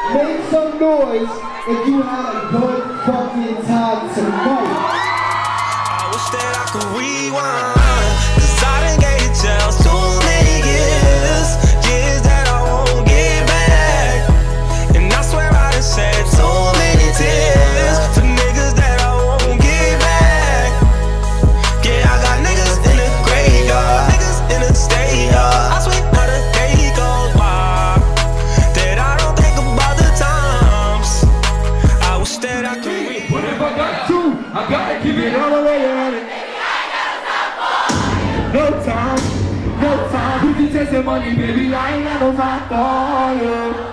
Make some noise if you had a good fucking time tonight. I wish that I could rewind, 'cause I done gave jails too many years that I won't get back. And I swear I done shed too many tears for niggas that I won't get back. Yeah, I got niggas in the graveyard, niggas in the state yard. I swear not a day goes by that I don't think about the times. I wish that I could rewind. But if I got two, I gotta keep it all the way on it. No time, no time. We can chase the money, baby. I ain't got no time for you.